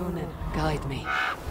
Tunen, guide me.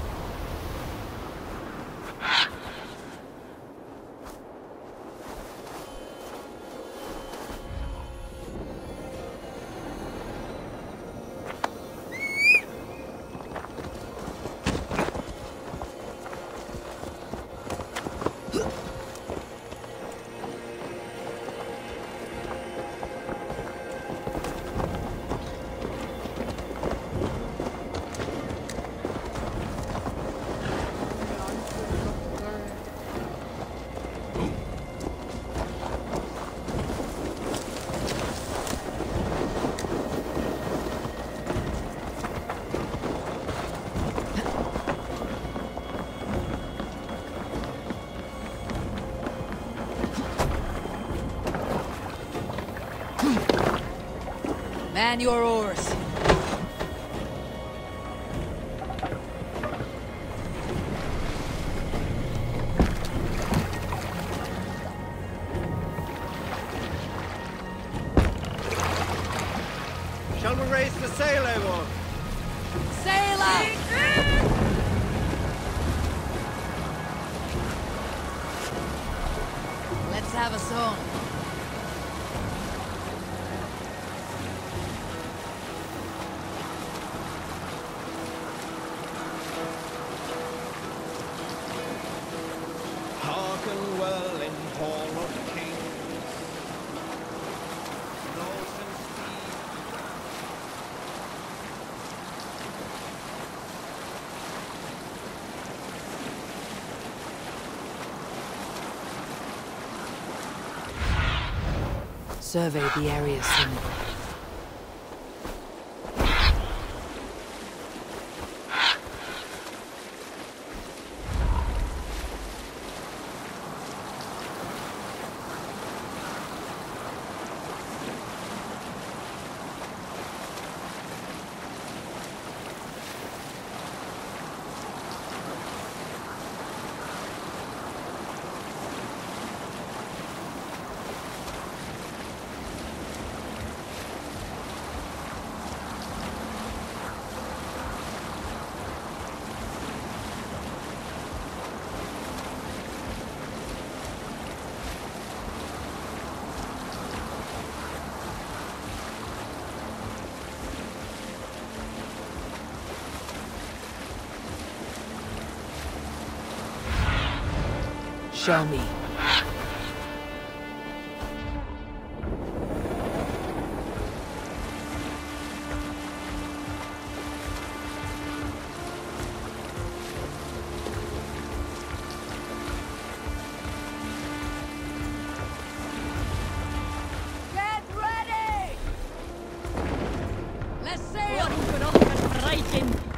Man your oars. Shall we raise the sail, everyone? Sail out! Let's have a song. Hearken well in hall of kings. North and Survey the area soon. Show me. Get ready! Let's sail! Voor uw beloftes bereiken.